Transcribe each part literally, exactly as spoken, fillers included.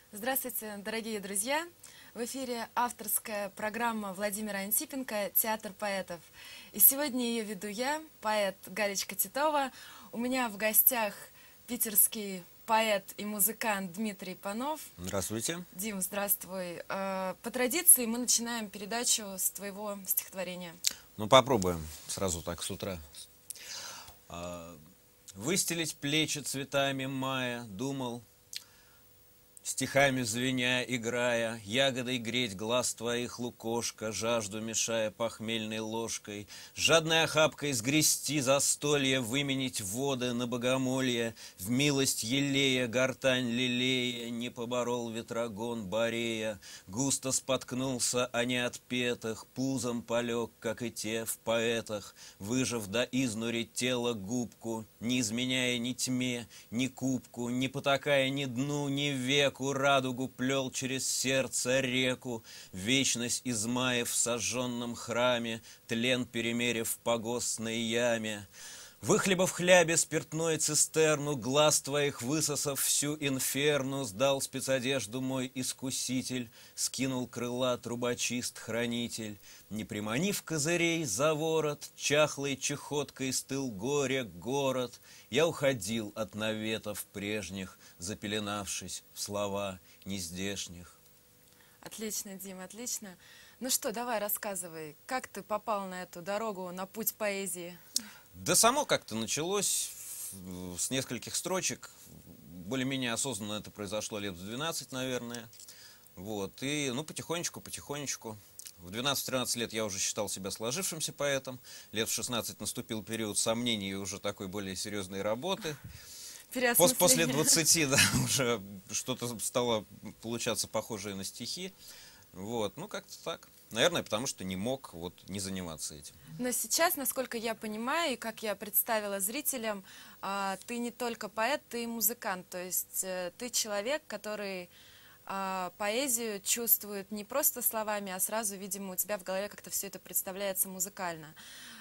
Здравствуйте, дорогие друзья! В эфире авторская программа Владимира Антипенко «Театр поэтов». И сегодня ее веду я, поэт Галечка Титова. У меня в гостях питерский поэт и музыкант Дмитрий Панов. Здравствуйте. Дим, здравствуй. По традиции мы начинаем передачу с твоего стихотворения. Ну, попробуем сразу так с утра. Выстелить плечи цветами мая, думал, стихами звеня, играя, ягодой греть глаз твоих, лукошка, жажду мешая похмельной ложкой, жадной охапкой сгрести застолье, выменить воды на богомолье, в милость елея, гортань лелея, не поборол ветрогон Борея, густо споткнулся о неотпетых, пузом полег, как и те в поэтах, выжив до изнури тело губку, не изменяя ни тьме, ни кубку, не потакая ни дну, ни веку, радугу плел через сердце реку, вечность измаев в сожженном храме, тлен перемерив в погостной яме. Выхлебав хлябе спиртной цистерну, глаз твоих высосав всю инферну, сдал спецодежду мой искуситель, скинул крыла трубочист-хранитель. Не приманив козырей за ворот, чахлой чехоткой стыл горе город, я уходил от наветов прежних, запеленавшись в слова нездешних. Отлично, Дим, отлично. Ну что, давай рассказывай, как ты попал на эту дорогу, на путь поэзии? Да само как-то началось с нескольких строчек. Более-менее осознанно это произошло лет в двенадцать, наверное. Вот. И, ну, потихонечку, потихонечку. В двенадцать-тринадцать лет я уже считал себя сложившимся поэтом. Лет в шестнадцать наступил период сомнений и уже такой более серьезной работы. Пос После двадцати, да, уже что-то стало получаться похожее на стихи. Вот, ну как-то так. Наверное, потому что не мог вот не заниматься этим. Но сейчас, насколько я понимаю, и как я представила зрителям, ты не только поэт, ты и музыкант. То есть ты человек, который поэзию чувствует не просто словами, а сразу, видимо, у тебя в голове как-то все это представляется музыкально.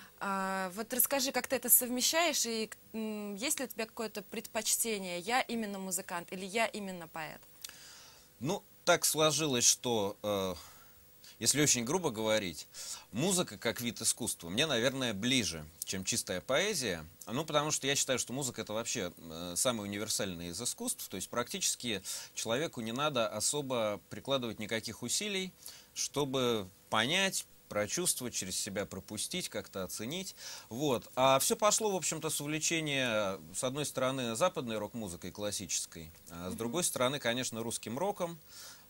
Вот расскажи, как ты это совмещаешь, и есть ли у тебя какое-то предпочтение, я именно музыкант или я именно поэт? Ну, так сложилось, что, э, если очень грубо говорить, музыка как вид искусства мне, наверное, ближе, чем чистая поэзия. Ну, потому что я считаю, что музыка — это вообще э, самый универсальный из искусств. То есть практически человеку не надо особо прикладывать никаких усилий, чтобы понять, прочувствовать, через себя пропустить, как-то оценить. Вот. А все пошло, в общем-то, с увлечения, с одной стороны, западной рок-музыкой классической, а с другой стороны, конечно, русским роком.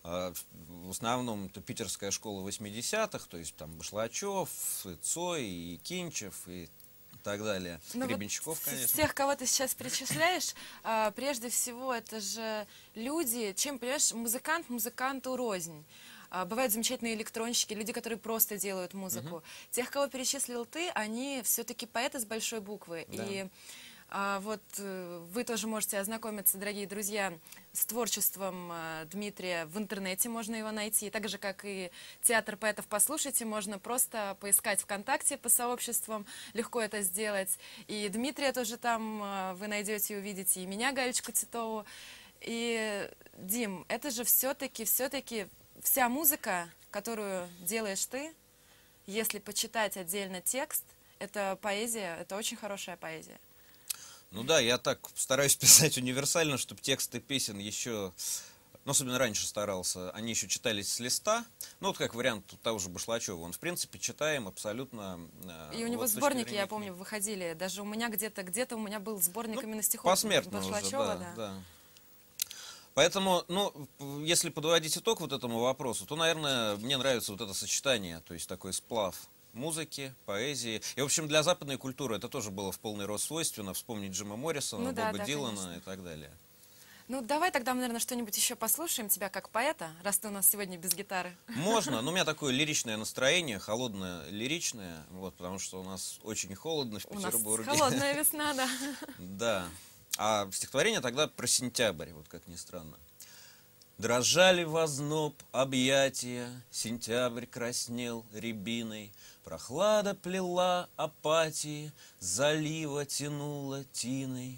В основном это питерская школа восьмидесятых, то есть там Башлачев, и Цой, и Кинчев, и так далее. Ну, Гребенщиков, вот конечно. Всех, кого ты сейчас перечисляешь, прежде всего, это же люди, чем, понимаешь, музыкант музыканту рознь. Бывают замечательные электронщики, люди, которые просто делают музыку. Uh-huh. Тех, кого перечислил ты, они все-таки поэты с большой буквы. Да. И а, вот вы тоже можете ознакомиться, дорогие друзья, с творчеством а, Дмитрия в интернете, можно его найти. Так же, как и театр поэтов «Послушайте», можно просто поискать ВКонтакте по сообществам, легко это сделать. И Дмитрия тоже там а, вы найдете и увидите, и меня, Галечку Титову. И, Дим, это же все-таки, все-таки... Вся музыка, которую делаешь ты, если почитать отдельно текст, это поэзия, это очень хорошая поэзия. Ну да, я так стараюсь писать универсально, чтобы тексты песен еще, ну, особенно раньше старался, они еще читались с листа. Ну, вот как вариант того же Башлачева. Он, в принципе, читаем абсолютно... И у него вот сборники, я помню, выходили. Даже у меня где-то, где-то у меня был сборник ну, именно стихов посмертно Башлачева. Уже, да, да. да. Поэтому, ну, если подводить итог вот этому вопросу, то, наверное, мне нравится вот это сочетание, то есть такой сплав музыки, поэзии. И, в общем, для западной культуры это тоже было в полный рост свойственно. Вспомнить Джима Моррисона, ну, Боба да, да, Дилана конечно. И так далее. Ну, давай тогда, наверное, что-нибудь еще послушаем тебя как поэта, раз ты у нас сегодня без гитары. Можно, но у меня такое лиричное настроение, холодное, лиричное, вот, потому что у нас очень холодно в Петербурге. У нас холодная весна, да. Да. А стихотворение тогда про сентябрь, вот как ни странно. Дрожали возноб объятия, сентябрь краснел рябиной, прохлада плела апатии, залива тянула тиной.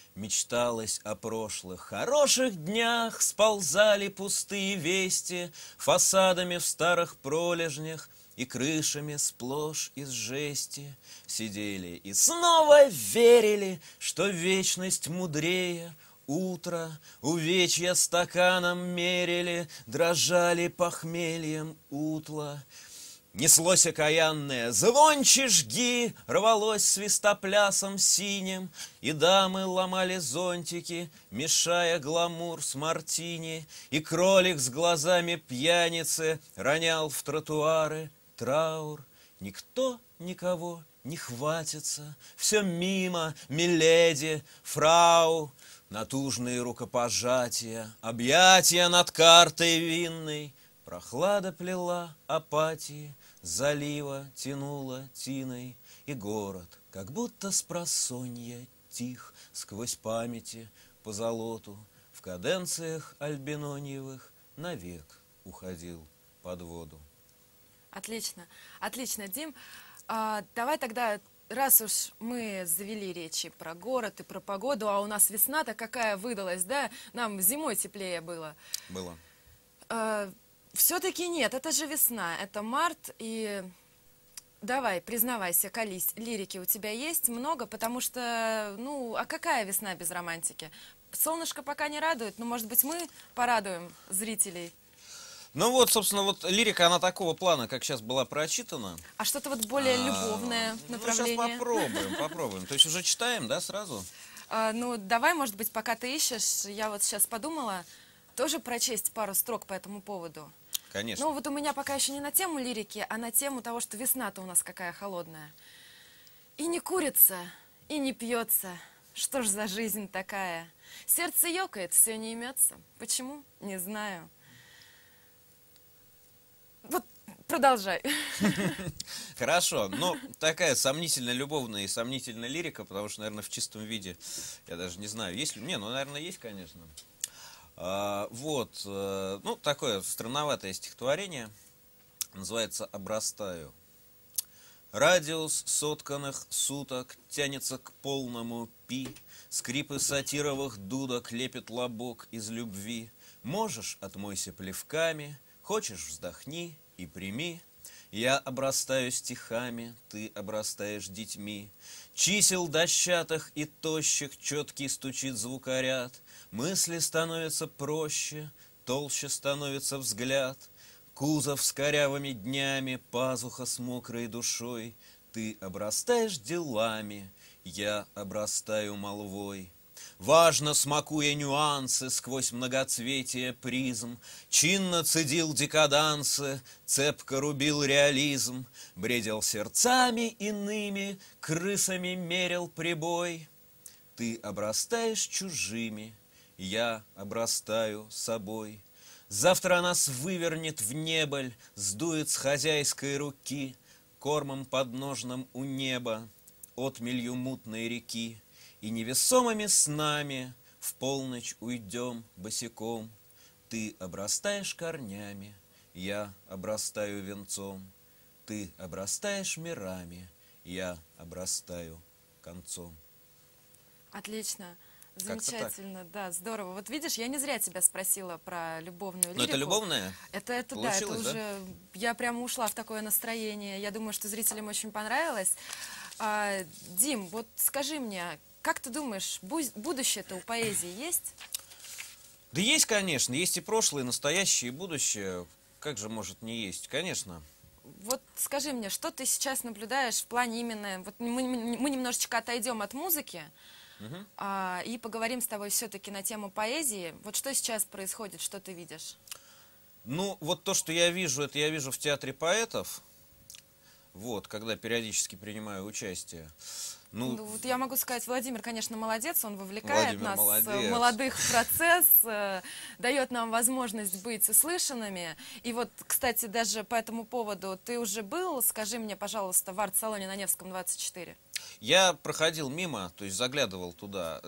Мечталось о прошлых хороших днях, сползали пустые вести фасадами в старых пролежнях и крышами сплошь из жести. Сидели и снова верили, что вечность мудрее. Утро увечья стаканом мерили, дрожали похмельем утла. Неслось окаянное, звонче жги, рвалось свистоплясом синим, и дамы ломали зонтики, мешая гламур с мартини, и кролик с глазами пьяницы ронял в тротуары траур. Никто никого не хватится, все мимо, миледи, фрау. Натужные рукопожатия, объятия над картой винной. Прохлада плела апатии, залива тянула тиной, и город, как будто спросонья, тих сквозь памяти по золоту, в каденциях альбиноньевых навек уходил под воду. Отлично, отлично, Дим. А, давай тогда, раз уж мы завели речи про город и про погоду, а у нас весна-то какая выдалась, да? Нам зимой теплее было. Было. А, все-таки нет, это же весна, это март, и давай, признавайся, колись, лирики у тебя есть много, потому что, ну, а какая весна без романтики? Солнышко пока не радует, но, может быть, мы порадуем зрителей. Ну вот, собственно, вот лирика, она такого плана, как сейчас была прочитана. А что-то вот более любовное а, направление? Ну, сейчас попробуем, попробуем. То есть уже читаем, да, сразу? А, ну, давай, может быть, пока ты ищешь, я вот сейчас подумала, тоже прочесть пару строк по этому поводу. Конечно. Ну, вот у меня пока еще не на тему лирики, а на тему того, что весна-то у нас какая холодная. И не курится, и не пьется. Что ж за жизнь такая? Сердце ёкает, все не имется. Почему? Не знаю. Вот, продолжай. Хорошо, ну, такая сомнительная любовная и сомнительная лирика, потому что, наверное, в чистом виде, я даже не знаю, есть ли... Не, ну, наверное, есть, конечно. А, вот, а, ну, такое странноватое стихотворение, называется «Обрастаю». Радиус сотканных суток тянется к полному пи, скрипы сатировых дудок лепит лобок из любви. Можешь, отмойся плевками, хочешь, вздохни и прими. Я обрастаю стихами, ты обрастаешь детьми. Чисел дощатых и тощих четкий стучит звукоряд. Мысли становятся проще, толще становится взгляд. Кузов с корявыми днями, пазуха с мокрой душой. Ты обрастаешь делами, я обрастаю молвой. Важно, смакуя нюансы сквозь многоцветие призм, чинно цедил декадансы, цепко рубил реализм, бредил сердцами иными, крысами мерил прибой. Ты обрастаешь чужими, я обрастаю собой. Завтра нас вывернет в небыль, сдует с хозяйской руки, кормом подножным у неба, отмелью мутной реки. И невесомыми снами в полночь уйдем босиком. Ты обрастаешь корнями, я обрастаю венцом. Ты обрастаешь мирами, я обрастаю концом. Отлично. Замечательно, да, здорово. Вот видишь, я не зря тебя спросила про любовную лирику. Но это любовное? Это, это да, это уже, да? Я прямо ушла в такое настроение. Я думаю, что зрителям очень понравилось. А, Дим, вот скажи мне, как ты думаешь, будущее-то у поэзии есть? Да есть, конечно. Есть и прошлое, и настоящее, и будущее. Как же может не есть? Конечно. Вот скажи мне, что ты сейчас наблюдаешь в плане именно... Вот мы, мы немножечко отойдем от музыки, угу. а, и поговорим с тобой все-таки на тему поэзии. Вот что сейчас происходит, что ты видишь? Ну, вот то, что я вижу, это я вижу в театре поэтов. Вот, когда периодически принимаю участие. Ну, ну, вот я могу сказать, Владимир, конечно, молодец, он вовлекает Владимир нас, молодец. молодых, в процесс, э, дает нам возможность быть услышанными. И вот, кстати, даже по этому поводу, ты уже был, скажи мне, пожалуйста, в арт-салоне на Невском двадцать четыре? Я проходил мимо, то есть заглядывал туда.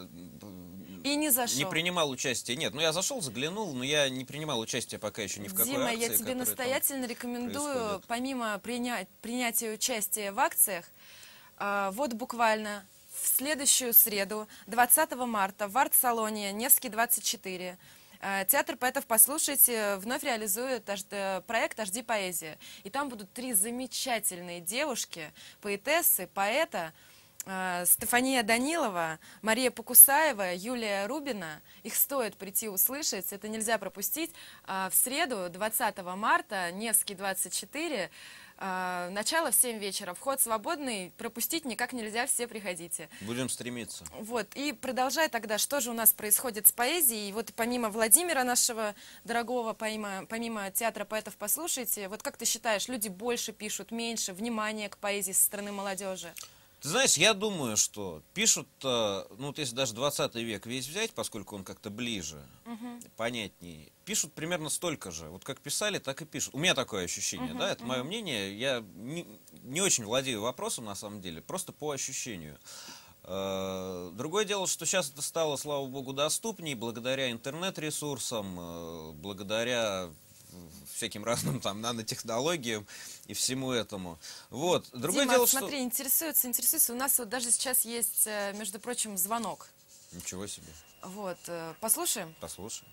И не зашел? Не принимал участия. Нет, ну я зашел, заглянул, но я не принимал участия пока еще ни в какой Дима, акции. я тебе настоятельно рекомендую, происходит. помимо принять, принятия участия в акциях, а, вот буквально в следующую среду, двадцатого марта, в арт-салоне Невский двадцать четыре, э, театр поэтов «Послушайте» вновь реализует аж- э, проект «Аж ди поэзия». И там будут три замечательные девушки, поэтессы, поэта, э, Стефания Данилова, Мария Покусаева, Юлия Рубина. Их стоит прийти услышать, это нельзя пропустить. А в среду, двадцатого марта, Невский двадцать четыре, э, начало в семь вечера. Вход свободный, пропустить никак нельзя, все приходите. Будем стремиться. Вот, и продолжай тогда, что же у нас происходит с поэзией. Вот помимо Владимира нашего дорогого, помимо, помимо театра поэтов «Послушайте», вот как ты считаешь, люди больше пишут, меньше, внимания к поэзии со стороны молодежи? Ты знаешь, я думаю, что пишут, э, ну вот если даже двадцатый век весь взять, поскольку он как-то ближе, понятнее, пишут примерно столько же. Вот как писали, так и пишут. У меня такое ощущение, да, это мое мнение. Я не, не очень владею вопросом, на самом деле, просто по ощущению. Э, Другое дело, что сейчас это стало, слава богу, доступнее благодаря интернет-ресурсам, э, благодаря всяким разным там нанотехнологиям и всему этому. Вот. Другое Дима, дело, смотри, что... интересуется, интересуется. У нас вот даже сейчас есть, э, между прочим, звонок. Ничего себе. Вот, э, послушаем. Послушай.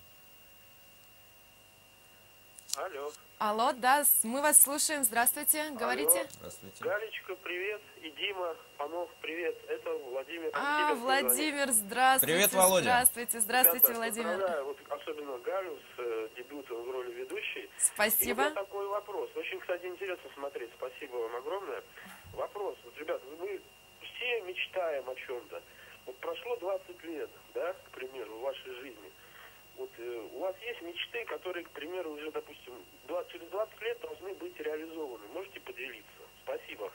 Алло. Алло, да, с- мы вас слушаем. Здравствуйте, говорите. Здравствуйте. Галечка, привет. И Дима, Панов, привет. Это Владимир. А, Тебе звонит. Владимир, здравствуйте. Привет, Володя. Здравствуйте, здравствуйте, Ребята, Владимир. поздравляю, вот особенно Галю с э, дебютом в роли ведущей. И у Спасибо. меня такой вопрос. Очень, кстати, интересно смотреть. Спасибо вам огромное. Вопрос. Вот, ребят, мы все мечтаем о чем-то. Вот прошло двадцать лет, да, к примеру, в вашей жизни. Вот э, у вас есть мечты, которые, к примеру, уже, допустим, двадцать через двадцать лет должны быть реализованы. Можете поделиться? Спасибо.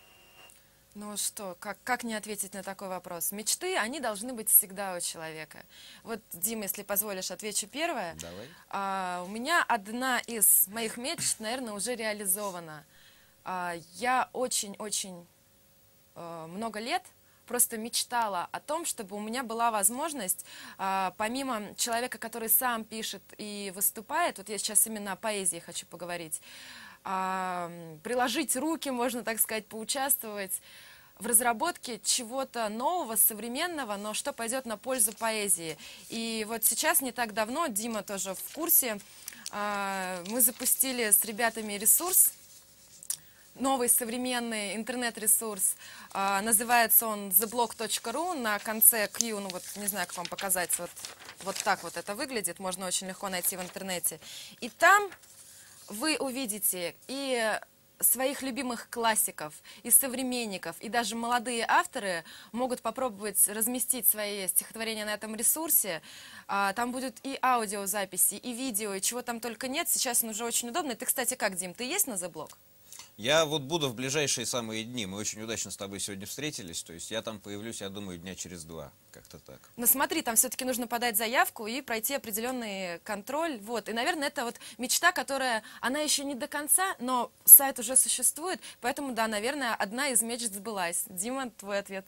Ну что, как, как не ответить на такой вопрос? Мечты, они должны быть всегда у человека. Вот, Дима, если позволишь, отвечу первое. Давай. А, у меня одна из моих мечт, наверное, уже реализована. А, я очень-очень э, много лет просто мечтала о том, чтобы у меня была возможность, а, помимо человека, который сам пишет и выступает, вот я сейчас именно о поэзии хочу поговорить, а, приложить руки, можно так сказать, поучаствовать в разработке чего-то нового, современного, но что пойдет на пользу поэзии. И вот сейчас, не так давно, Дима тоже в курсе, а, мы запустили с ребятами ресурс, новый современный интернет-ресурс. А, называется он the blog точка ру. На конце Q, ну вот не знаю, как вам показать, вот, вот так вот это выглядит, можно очень легко найти в интернете. И там вы увидите и своих любимых классиков, и современников, и даже молодые авторы могут попробовать разместить свои стихотворения на этом ресурсе. А, там будут и аудиозаписи, и видео, и чего там только нет. Сейчас он уже очень удобный. Ты, кстати, как, Дим, ты есть на The Blog? Я вот буду в ближайшие самые дни. Мы очень удачно с тобой сегодня встретились. То есть я там появлюсь, я думаю, дня через два. Как-то так. Но смотри, там все-таки нужно подать заявку и пройти определенный контроль. Вот. И, наверное, это вот мечта, которая, она еще не до конца, но сайт уже существует. Поэтому, да, наверное, одна из мечт сбылась. Дима, твой ответ.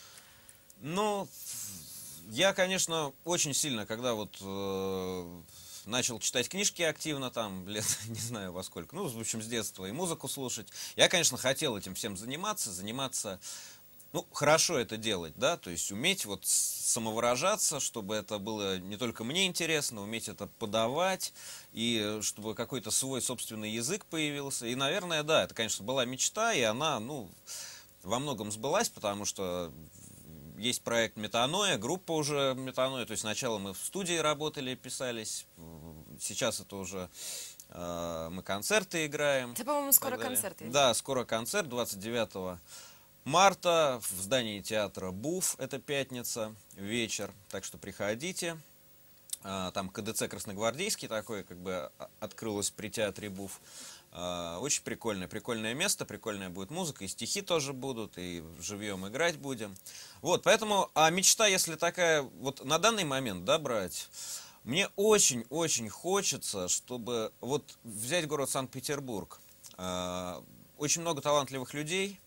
Ну, я, конечно, очень сильно, когда вот э, начал читать книжки активно, там, лет, не знаю во сколько, ну, в общем, с детства, и музыку слушать, я, конечно, хотел этим всем заниматься, заниматься, ну, хорошо это делать, да, то есть уметь вот самовыражаться, чтобы это было не только мне интересно, уметь это подавать, и чтобы какой-то свой собственный язык появился, и, наверное, да, это, конечно, была мечта, и она, ну, во многом сбылась, потому что есть проект «Метаноя», группа уже «Метаноя», то есть сначала мы в студии работали, писались, сейчас это уже э, мы концерты играем. Это, по-моему, и скоро так далее. концерт есть. Да, скоро концерт, двадцать девятого марта в здании театра БУФ, это пятница, вечер, так что приходите. Э, там КДЦ Красногвардейский такой, как бы открылось при театре БУФ. Очень прикольное, прикольное место, прикольная будет музыка, и стихи тоже будут, и живьем играть будем. Вот, поэтому, а мечта, если такая, вот на данный момент, да, брать, мне очень-очень хочется, чтобы, вот взять город Санкт-Петербург, очень много талантливых людей,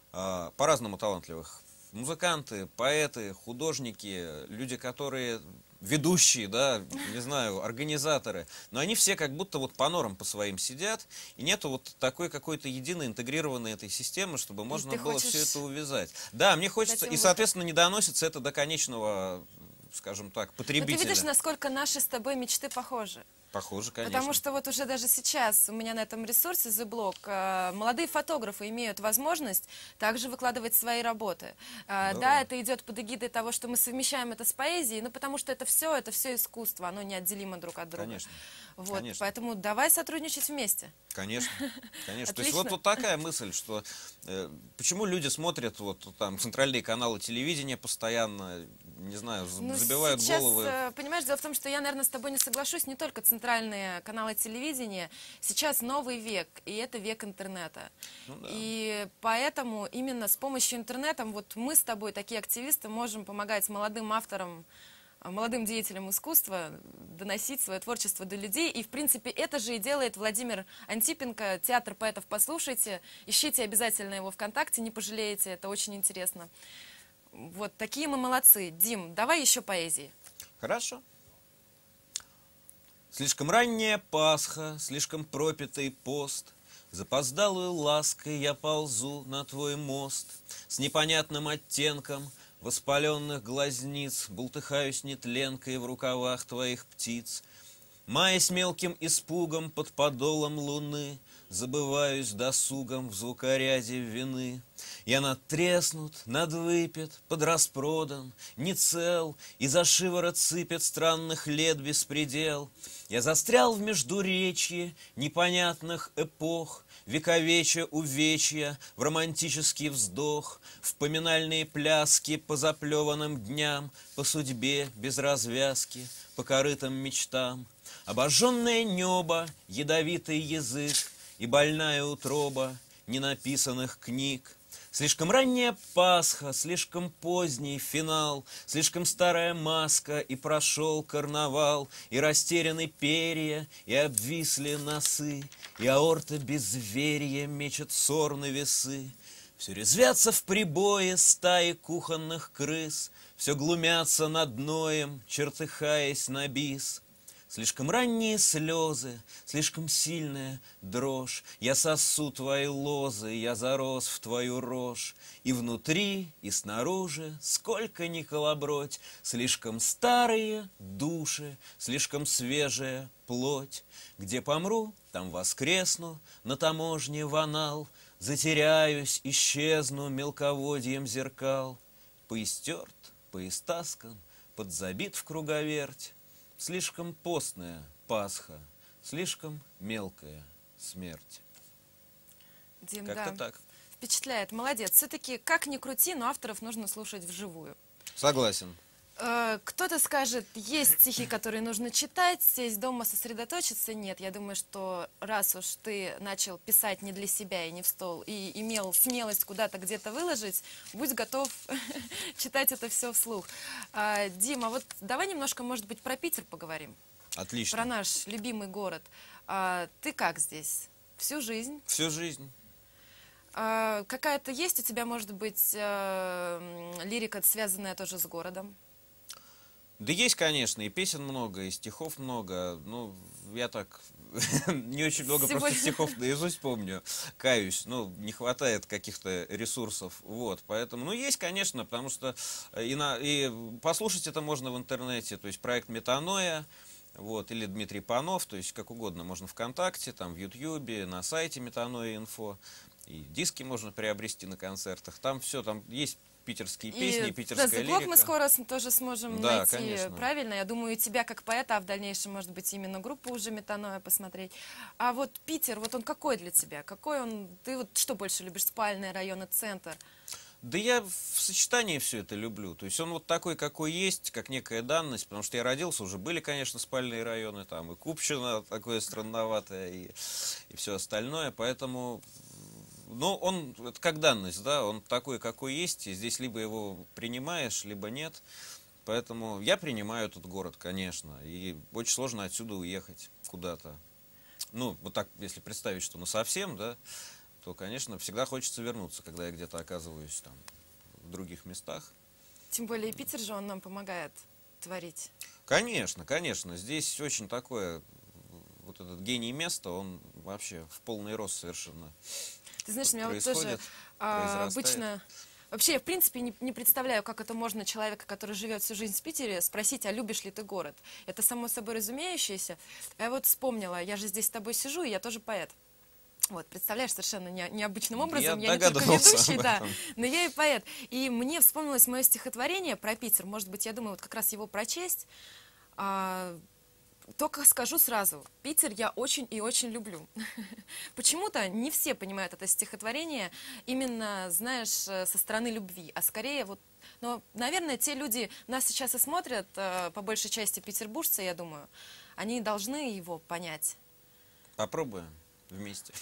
по-разному талантливых, музыканты, поэты, художники, люди, которые ведущие, да, не знаю, организаторы, но они все как будто вот по норам по своим сидят, и нету вот такой какой-то единой интегрированной этой системы, чтобы можно было хочешь... все это увязать. Да, мне хочется, и, соответственно, не доносится это до конечного, скажем так, потребителя. Но ты видишь, насколько наши с тобой мечты похожи. Похоже, конечно. Потому что вот уже даже сейчас у меня на этом ресурсе The Block э, молодые фотографы имеют возможность также выкладывать свои работы. Э, да, это идет под эгидой того, что мы совмещаем это с поэзией, но потому что это все, это все искусство, оно неотделимо друг от друга. Конечно. Вот, Конечно. Поэтому давай сотрудничать вместе. Конечно, конечно. То есть вот, вот такая мысль, что э, почему люди смотрят вот там центральные каналы телевидения постоянно, не знаю, ну, забивают сейчас, головы. Понимаешь, дело в том, что я, наверное, с тобой не соглашусь, не только центральные каналы телевидения. Сейчас новый век, и это век интернета. Ну, да. И поэтому именно с помощью интернета вот мы с тобой, такие активисты, можем помогать молодым авторам, молодым деятелям искусства доносить свое творчество до людей. И, в принципе, это же и делает Владимир Антипенко, театр поэтов «Послушайте». Ищите обязательно его ВКонтакте, не пожалеете, это очень интересно. Вот такие мы молодцы. Дим, давай еще поэзии. Хорошо. Слишком ранняя Пасха, слишком пропитый пост. Запоздалую лаской я ползу на твой мост. С непонятным оттенком воспаленных глазниц бултыхаюсь нетленкой в рукавах твоих птиц. Маясь мелким испугом под подолом луны, забываюсь досугом в звукоряде вины. Я надтреснут, надвыпит, подраспродан, не цел, и за шиворот сыпет странных лет беспредел. Я застрял в междуречье непонятных эпох, вековечья увечья, в романтический вздох, в поминальные пляски по заплеванным дням, по судьбе без развязки, по корытым мечтам. Обожженное небо, ядовитый язык и больная утроба ненаписанных книг. Слишком ранняя Пасха, слишком поздний финал, слишком старая маска, и прошел карнавал, и растеряны перья, и обвисли носы, и аорта безверия мечет сорны весы. Все резвятся в прибое стаи кухонных крыс, все глумятся над ноем, чертыхаясь на бис. Слишком ранние слезы, слишком сильная дрожь. Я сосу твои лозы, я зарос в твою рожь. И внутри, и снаружи, сколько ни колобродь, слишком старые души, слишком свежая плоть. Где помру, там воскресну, на таможне ванал, затеряюсь, исчезну мелководьем зеркал. Поистерт, поистаскан, подзабит в круговерть. Слишком постная Пасха, слишком мелкая смерть. Дим, Как-то да. так. Впечатляет, молодец. Все-таки, как ни крути, но авторов нужно слушать вживую. Согласен. Кто-то скажет, есть стихи, которые нужно читать, сесть дома, сосредоточиться. Нет, я думаю, что раз уж ты начал писать не для себя и не в стол, и имел смелость куда-то где-то выложить, будь готов читать это все вслух. Дима, вот давай немножко, может быть, про Питер поговорим. Отлично. Про наш любимый город. Ты как здесь? Всю жизнь? Всю жизнь. Какая-то есть у тебя, может быть, лирика, связанная тоже с городом? Да есть, конечно, и песен много, и стихов много. Ну, я так не очень много Сегодня... просто стихов наизусть помню, каюсь. Ну, не хватает каких-то ресурсов. Вот, поэтому, ну, есть, конечно, потому что и, на, и послушать это можно в интернете. То есть проект Метаноя, вот, или Дмитрий Панов, то есть как угодно. Можно ВКонтакте, там, в Ютьюбе, на сайте Метаноя инфо. И диски можно приобрести на концертах. Там все, там есть питерские песни, и питерская да, лирика. мы скоро тоже сможем да, найти конечно. Правильно. Я думаю, и тебя как поэта, а в дальнейшем, может быть, именно группу уже Метаноя посмотреть. А вот Питер, вот он какой для тебя? Какой он? Ты вот что больше любишь? Спальные районы, центр? Да я в сочетании все это люблю. То есть он вот такой, какой есть, как некая данность, потому что я родился, уже были, конечно, спальные районы, там и Купчино такое странноватое, и, и все остальное, поэтому... Ну, он, это как данность, да, он такой, какой есть, и здесь либо его принимаешь, либо нет. Поэтому я принимаю этот город, конечно, и очень сложно отсюда уехать куда-то. Ну, вот так, если представить, что насовсем, да, то, конечно, всегда хочется вернуться, когда я где-то оказываюсь там в других местах. Тем более Питер же, он нам помогает творить. Конечно, конечно. Здесь очень такое, вот этот гений места, он вообще в полный рост совершенно. Ты знаешь, у меня вот тоже Происходит, а, произрастает. обычно... Вообще, я, в принципе, не, не представляю, как это можно человека, который живет всю жизнь в Питере, спросить, а любишь ли ты город? Это само собой разумеющееся. А я вот вспомнила, я же здесь с тобой сижу, и я тоже поэт. Вот, представляешь, совершенно не, необычным образом. Я Я не только догадывался ведущий, об да, этом. но я и поэт. И мне вспомнилось мое стихотворение про Питер. Может быть, я думаю, вот как раз его прочесть. А, Только скажу сразу, Питер я очень и очень люблю. Почему-то не все понимают это стихотворение именно, знаешь, со стороны любви, а скорее вот, но, наверное, те люди нас сейчас и смотрят, э, по большей части петербуржцы, я думаю, они должны его понять. Попробуем вместе.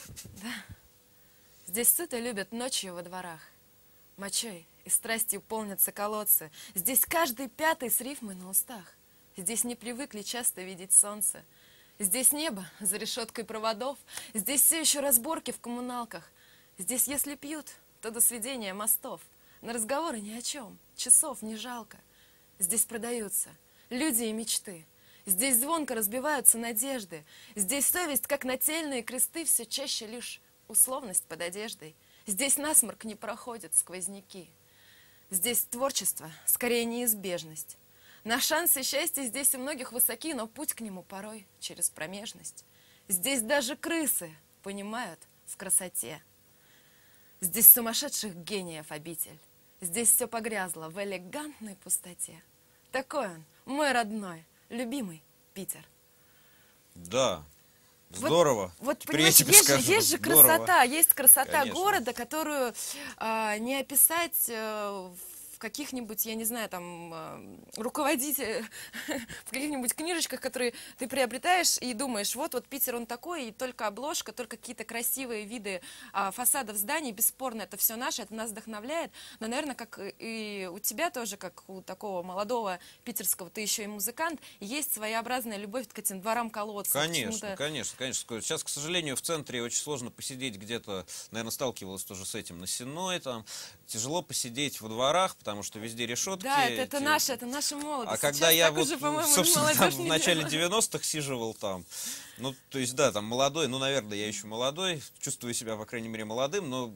Здесь сыто любят ночью во дворах, мочой и страстью полнятся колодцы. Здесь каждый пятый с рифмой на устах. Здесь не привыкли часто видеть солнце. Здесь небо за решеткой проводов. Здесь все еще разборки в коммуналках. Здесь, если пьют, то до сведения мостов. На разговоры ни о чем, часов не жалко. Здесь продаются люди и мечты. Здесь звонко разбиваются надежды. Здесь совесть, как нательные кресты, все чаще лишь условность под одеждой. Здесь насморк не проходит сквозняки. Здесь творчество, скорее неизбежность. На шансы счастья здесь у многих высоки, но путь к нему порой через промежность. Здесь даже крысы понимают в красоте. Здесь сумасшедших гениев обитель. Здесь все погрязло в элегантной пустоте. Такой он, мой родной, любимый Питер. Да, здорово. Вот, Теперь я понимаете, тебе есть же, скажу, есть же здорово. красота, есть красота Конечно. города, которую а, не описать а, в каких-нибудь, я не знаю, там, а, руководитель, в каких-нибудь книжечках, которые ты приобретаешь и думаешь, вот, вот Питер он такой, и только обложка, только какие-то красивые виды а, фасадов зданий, бесспорно, это все наше, это нас вдохновляет, но, наверное, как и у тебя тоже, как у такого молодого питерского, ты еще и музыкант, есть своеобразная любовь к этим дворам-колодцам. Конечно, конечно, конечно. Сейчас, к сожалению, в центре очень сложно посидеть где-то, наверное, сталкивалась тоже с этим на Сенной, там, тяжело посидеть во дворах, потому что везде решетки. Да, это, это эти- наше, это наша молодость. А когда Сейчас я так вот, уже, по-моему, собственно, там молодежь в не начале делает. девяностых сиживал там, ну, то есть, да, там молодой, ну, наверное, я еще молодой, чувствую себя, по крайней мере, молодым, но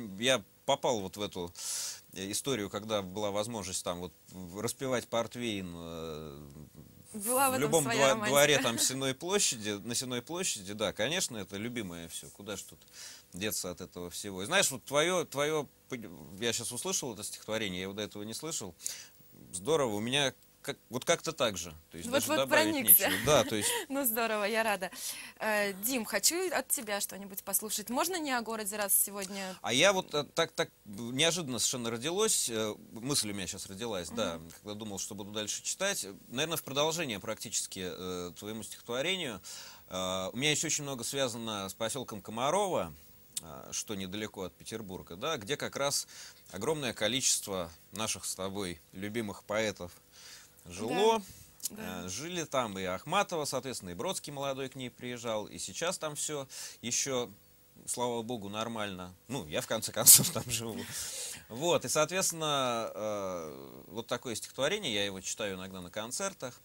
я попал вот в эту историю, когда была возможность там вот распивать портвейн э, Была в в этом любом своя дво- романтика. дворе там Сенной площади, на Сенной площади, да, конечно, это любимое все. Куда ж тут деться от этого всего? И знаешь, вот твое, твое, я сейчас услышал это стихотворение, я его до этого не слышал. Здорово, у меня как, вот как-то так же. То есть Вот- даже вот добавить проникся. нечего. Да, то есть Ну, здорово, я рада. Э, Дим, хочу от тебя что-нибудь послушать. Можно не о городе, раз сегодня... А я вот э, так, так неожиданно совершенно родилось, э, мысль у меня сейчас родилась, да, когда думал, что буду дальше читать. Наверное, в продолжение практически э, твоему стихотворению. Э, у меня еще очень много связано с поселком Комарова, э, что недалеко от Петербурга, да, где как раз огромное количество наших с тобой любимых поэтов жило. Да. Э, Жили там и Ахматова, соответственно, и Бродский молодой к ней приезжал, и сейчас там все еще, слава богу, нормально. Ну, я в конце концов там живу. Вот, и, соответственно, э, вот такое стихотворение, я его читаю иногда на концертах.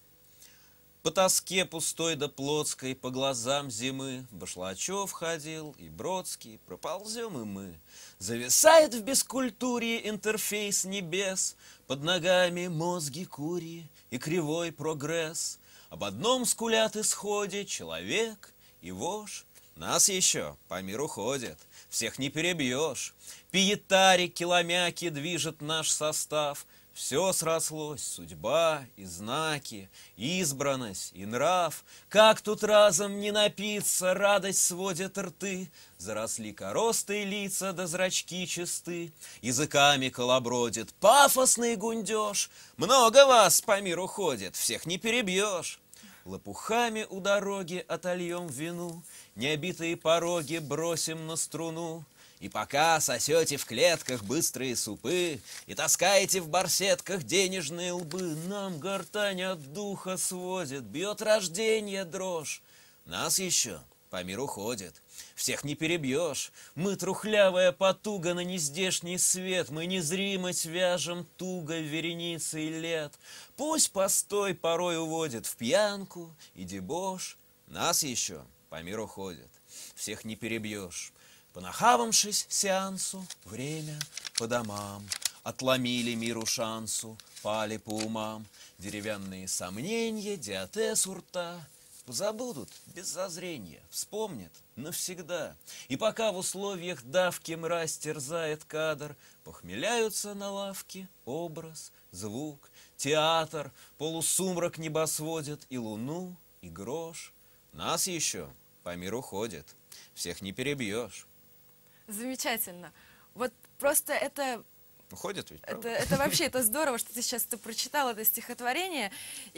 По тоске пустой да плотской, по глазам зимы, Башлачев ходил и Бродский, проползем и мы. Зависает в бескультуре интерфейс небес, Под ногами мозги кури и кривой прогресс. Об одном скулят исходе человек и вошь. Нас еще по миру ходят, всех не перебьешь. Пиетари, киломяки движет наш состав. Все срослось, судьба и знаки, избранность и нрав. Как тут разом не напиться, радость сводит рты. Заросли коростой лица, да зрачки чисты. Языками колобродит пафосный гундеж. Много вас по миру ходит, всех не перебьешь. Лопухами у дороги отольем вину, Необитые пороги бросим на струну. И пока сосете в клетках быстрые супы И таскаете в барсетках денежные лбы, Нам гортань от духа сводит, бьет рождение дрожь. Нас еще по миру ходит. Всех не перебьешь. Мы трухлявая потуга на нездешний свет. Мы незримость вяжем туго вереницей лет. Пусть постой порой уводит в пьянку и дебош. Нас еще по миру ходит. Всех не перебьешь. Понахававшись сеансу, время по домам. Отломили миру шансу, пали по умам. Деревянные сомнения, диатез у рта забудут без зазрения, вспомнят навсегда. И пока в условиях давки мразь терзает кадр, похмеляются на лавке образ, звук, театр, полусумрак небосводит и луну, и грош. Нас еще по миру ходит, всех не перебьешь. Замечательно. Вот просто это... Уходит ведь, Это, это вообще, это здорово, что ты сейчас ты прочитал это стихотворение,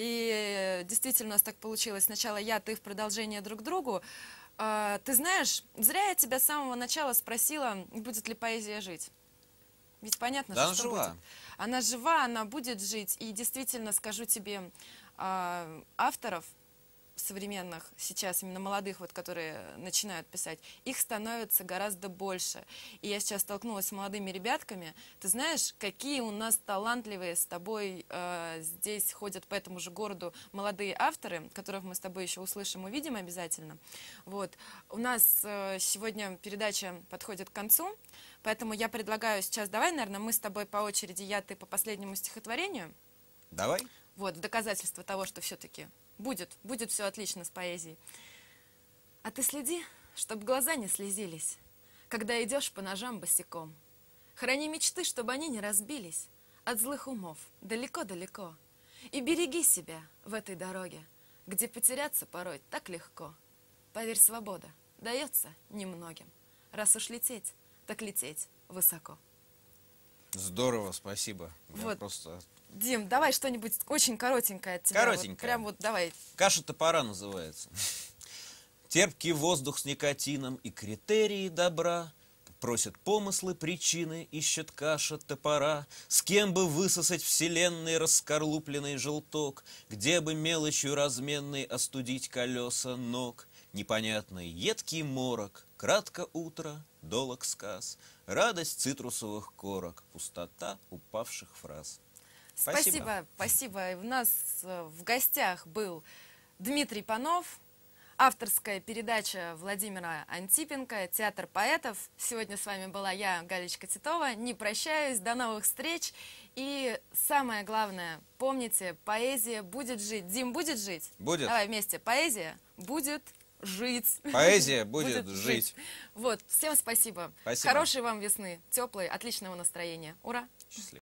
и действительно у нас так получилось. Сначала я, ты в продолжение друг другу. А, ты знаешь, зря я тебя с самого начала спросила, будет ли поэзия жить. Ведь понятно, да, что, она жива. Будет. Она жива, она будет жить, и действительно, скажу тебе, а, авторов современных, сейчас именно молодых, вот, которые начинают писать, их становится гораздо больше. И я сейчас столкнулась с молодыми ребятками. Ты знаешь, какие у нас талантливые с тобой э, здесь ходят по этому же городу молодые авторы, которых мы с тобой еще услышим, увидим обязательно. Вот. У нас э, сегодня передача подходит к концу, поэтому я предлагаю сейчас, давай, наверное, мы с тобой по очереди, я, ты по последнему стихотворению. Давай. Вот, в доказательство того, что все-таки Будет, будет все отлично с поэзией. А ты следи, чтоб глаза не слезились, когда идешь по ножам босиком. Храни мечты, чтобы они не разбились от злых умов далеко-далеко. И береги себя в этой дороге, где потеряться порой так легко. Поверь, свобода дается немногим. Раз уж лететь, так лететь высоко. Здорово, спасибо. Я Вот. просто... Дим, давай что-нибудь очень коротенькое от тебя. Коротенькое. Вот, прям вот давай. Каша топора называется. Терпкий воздух с никотином и критерии добра. Просят помыслы, причины, ищет каша топора. С кем бы высосать вселенной раскорлупленный желток, где бы мелочью разменной остудить колеса ног. Непонятный едкий морок, кратко утро, долог сказ, радость цитрусовых корок, пустота упавших фраз. Спасибо, спасибо. У нас в гостях был Дмитрий Панов, авторская передача Владимира Антипенко, театр поэтов. Сегодня с вами была я, Галечка Титова. Не прощаюсь, до новых встреч. И самое главное, помните, поэзия будет жить. Дим, будет жить? Будет. Давай вместе. Поэзия будет жить. Поэзия будет, будет жить. жить. Вот, всем спасибо. Спасибо. Хорошей вам весны, теплой, отличного настроения. Ура! Счастливо.